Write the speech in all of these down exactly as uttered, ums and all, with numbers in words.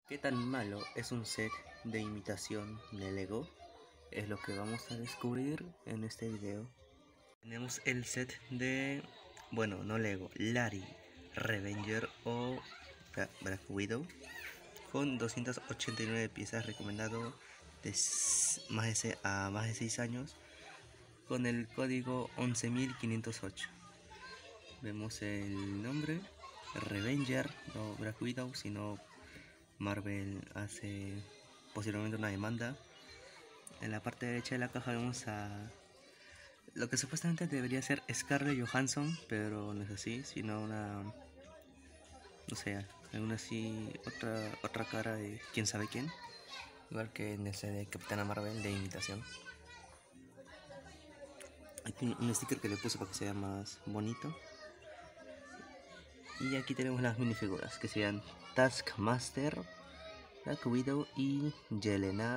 ¿Qué tan malo es un set de imitación de Lego? Es lo que vamos a descubrir en este video. Tenemos el set de, bueno, no Lego, Larry Revenger o Bra Black Widow con doscientas ochenta y nueve piezas, recomendado de más de, a más de seis años, con el código once mil quinientos ocho. Vemos el nombre, Revenger, no Black Widow, sino Marvel hace posiblemente una demanda. En la parte derecha de la caja vemos a lo que supuestamente debería ser Scarlett Johansson, pero no es así, sino una, no sé, alguna así, otra, otra cara de quién sabe quién, igual que en ese de Capitana Marvel de imitación. Aquí un sticker que le puse para que sea más bonito. Y aquí tenemos las minifiguras, que serían Taskmaster, Black Widow y Yelena.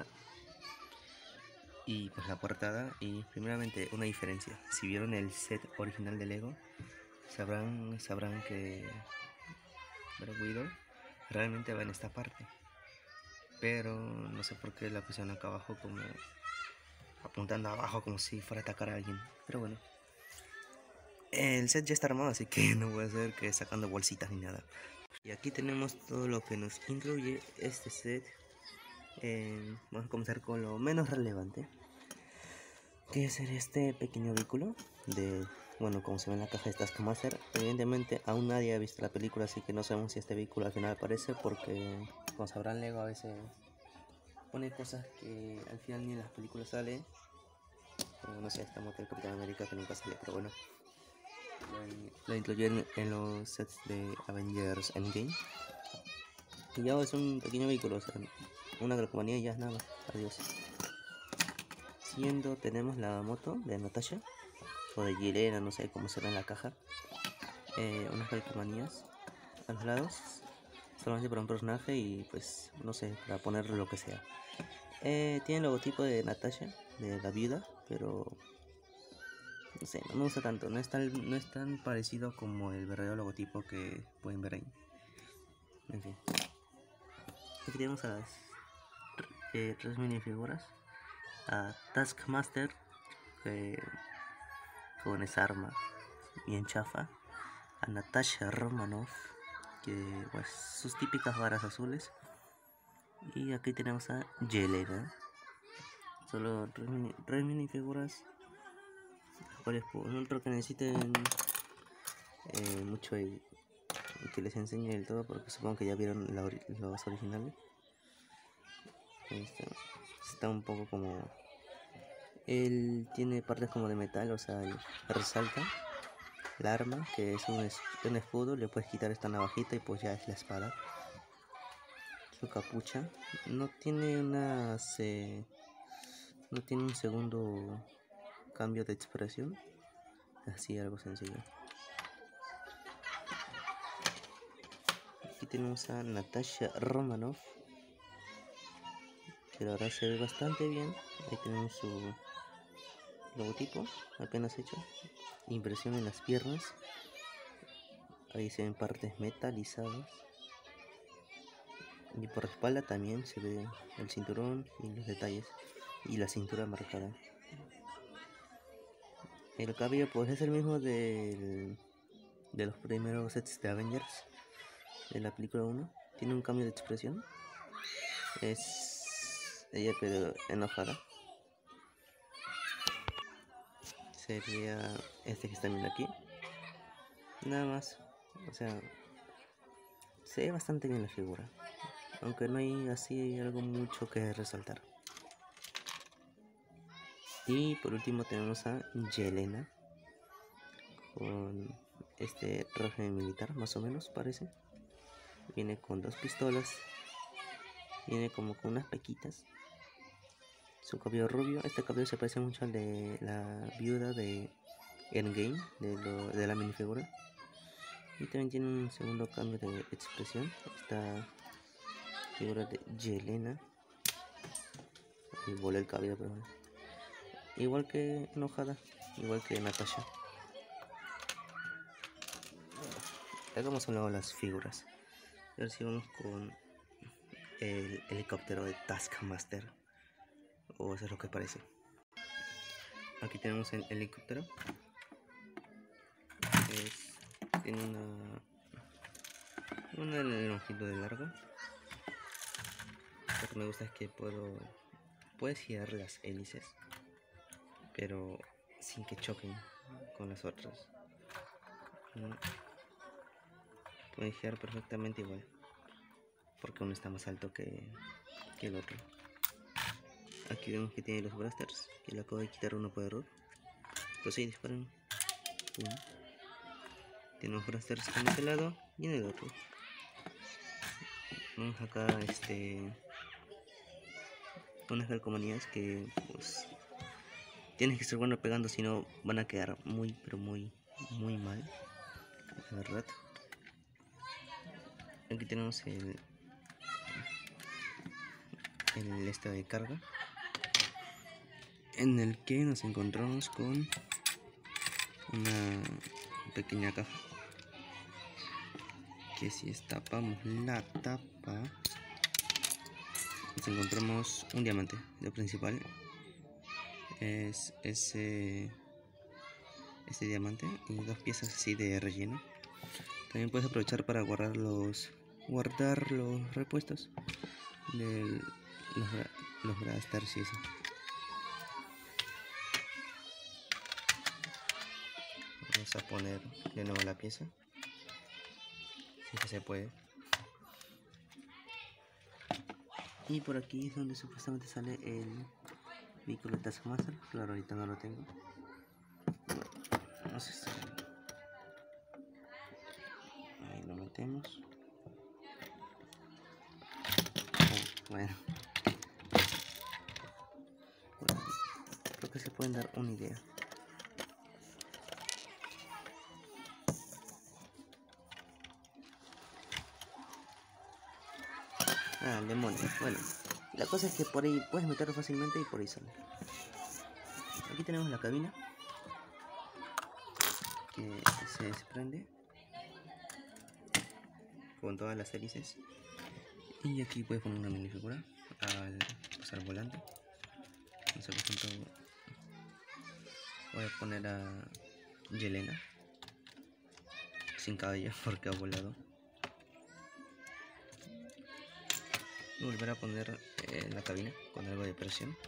Y pues la portada, y primeramente una diferencia. Si vieron el set original de Lego, sabrán, sabrán que Black Widow realmente va en esta parte. Pero no sé por qué la pusieron acá abajo, como apuntando abajo como si fuera a atacar a alguien. Pero bueno, el set ya está armado, así que no voy a hacer que sacando bolsitas ni nada. Y aquí tenemos todo lo que nos incluye este set. Eh, vamos a comenzar con lo menos relevante, que es este pequeño vehículo de, bueno, como se ve en la caja de Taskmaster. Evidentemente aún nadie ha visto la película, así que no sabemos si este vehículo al final aparece, porque como sabrán, Lego a veces pone cosas que al final ni en las películas salen. Como no sé, esta moto del Capitán América que nunca sale, pero bueno, lo incluyen en los sets de Avengers Endgame. Y ya es un pequeño vehículo, o sea, una calcomanía y ya es nada más. Adiós. Siguiendo tenemos la moto de Natasha, o de Yelena, no sé cómo será en la caja. Eh, unas calcomanías a los lados, solamente para un personaje y pues no sé, para poner lo que sea. Eh, tiene el logotipo de Natasha, de la viuda, pero no sé, no me gusta tanto, no es tan, no es tan parecido como el verdadero logotipo que pueden ver ahí. En fin, aquí tenemos a las eh, tres minifiguras. A Taskmaster, que con esa arma bien chafa. A Natasha Romanoff, que pues sus típicas varas azules. Y aquí tenemos a Yelena. Solo tres, mini, tres minifiguras, las cuales no creo que necesiten eh, mucho el, que les enseñe del todo, porque supongo que ya vieron la ori los originales. Está, está un poco como... Él tiene partes como de metal, o sea, resalta la arma, que es un, es un escudo. Le puedes quitar esta navajita y pues ya es la espada. Su capucha no tiene una se, no tiene un segundo cambio de expresión, así algo sencillo. Aquí tenemos a Natasha Romanoff, que la verdad se ve bastante bien. Ahí tenemos su logotipo apenas hecho, impresión en las piernas. Ahí se ven partes metalizadas. Y por la espalda también se ve el cinturón y los detalles, y la cintura marcada. El cabello pues es el mismo del, de los primeros sets de Avengers, de la película uno. Tiene un cambio de expresión. Es ella pero enojada. Sería este que está viendo aquí. Nada más. O sea, se ve bastante bien la figura, aunque no hay así algo mucho que resaltar. Y por último tenemos a Yelena, con este traje militar, más o menos parece. Viene con dos pistolas, viene como con unas pequitas. Su cabello rubio, este cabello se parece mucho al de la viuda de Endgame, de, lo, de la minifigura. Y también tiene un segundo cambio de expresión, esta figura de Yelena. Y volé el cabello, pero bueno. Igual que enojada, igual que Natasha. Hagamos un lado las figuras. A ver si vamos con el helicóptero de Taskmaster, o eso es lo que parece. Aquí tenemos el helicóptero. Es, tiene una, una longitud de largo. Lo que me gusta es que puedo puedes girar las hélices, pero sin que choquen con las otras. Pueden girar perfectamente igual, porque uno está más alto que, que el otro. Aquí vemos que tiene los blasters, que le acabo de quitar uno por error. Pues sí, disparan. Pum. Tiene los blasters en este lado y en el otro. Vemos acá este unas calcomanías que pues tienes que ser bueno pegando, si no van a quedar muy pero muy muy mal, la verdad. Aquí tenemos el el este de carga, en el que nos encontramos con una pequeña caja que si destapamos la tapa nos encontramos un diamante. Lo principal es ese ese diamante y dos piezas así de relleno. También puedes aprovechar para guardar los guardar los repuestos de los, los blasters y eso. Vamos a poner de nuevo la pieza, si que se puede. Y por aquí es donde supuestamente sale el vehículo de Taskmaster. Claro, ahorita no lo tengo. No sé si... Ahí lo metemos. Oh, bueno. Bueno, creo que se pueden dar una idea. Ah, demonios. Bueno, la cosa es que por ahí puedes meterlo fácilmente y por ahí sale. Aquí tenemos la cabina que se desprende con todas las hélices. Y aquí puedes poner una minifigura al pasar volante. No sé, por ejemplo, voy a poner a Yelena sin cabello porque ha volado. Y volver a poner eh, la cabina con algo de presión.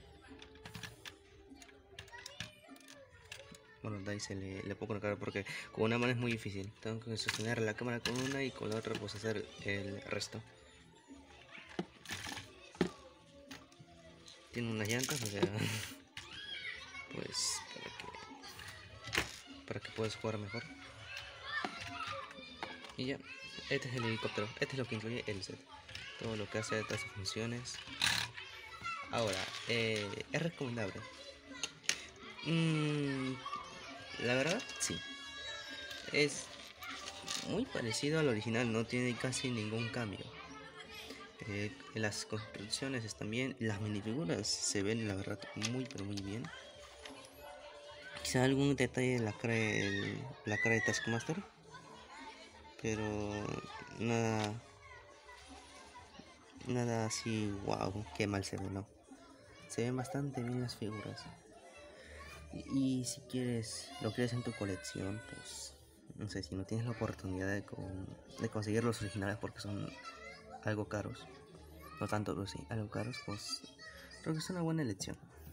Bueno, de ahí se le, le puedo colocar porque con una mano es muy difícil. Tengo que sostener la cámara con una y con la otra pues hacer el resto. Tiene unas llantas, o sea, pues para que para que puedas jugar mejor. Y ya, este es el helicóptero. Este es lo que incluye el set. Todo lo que hace de todas sus funciones. Ahora, eh, ¿es recomendable? Mm, la verdad, sí. Es muy parecido al original, no tiene casi ningún cambio. Eh, las construcciones están bien, las minifiguras se ven la verdad muy pero muy bien. Quizá algún detalle en la cara de, la cara de Taskmaster, pero nada nada así wow, qué mal se ve, no. Se ven bastante bien las figuras. Y, y si quieres, lo quieres en tu colección, pues no sé, si no tienes la oportunidad de, con, de conseguir los originales porque son algo caros, no tanto, pero sí, algo caros, pues creo que es una buena elección,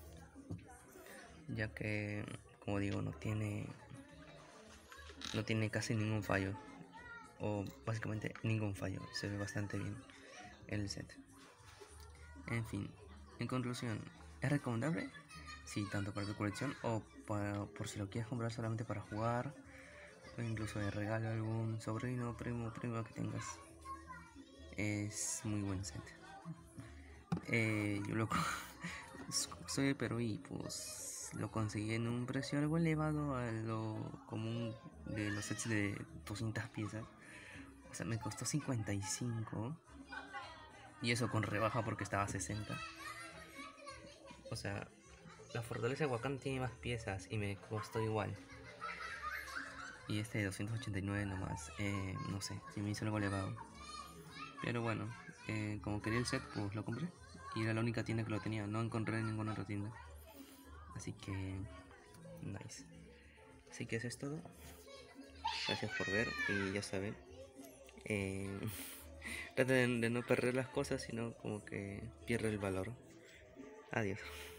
ya que, como digo, no tiene no tiene casi ningún fallo, o básicamente ningún fallo. Se ve bastante bien el set. En fin, en conclusión, ¿es recomendable? Sí, tanto para tu colección o para, por si lo quieres comprar solamente para jugar, o incluso de regalo a algún sobrino, primo, prima que tengas. Es muy buen set. Eh, yo lo soy de Perú y pues lo conseguí en un precio algo elevado a lo común de los sets de doscientas piezas. O sea, me costó cincuenta y cinco y eso con rebaja porque estaba a sesenta. O sea, la fortaleza de Wakanda tiene más piezas y me costó igual. Y este de doscientos ochenta y nueve nomás, eh, no sé, si me hizo algo elevado. Pero bueno, eh, como quería el set, pues lo compré. Y era la única tienda que lo tenía, no encontré en ninguna otra tienda. Así que, nice. Así que eso es todo. Gracias por ver y ya saben. Eh, traten de no perder las cosas, sino como que pierde el valor. Adiós.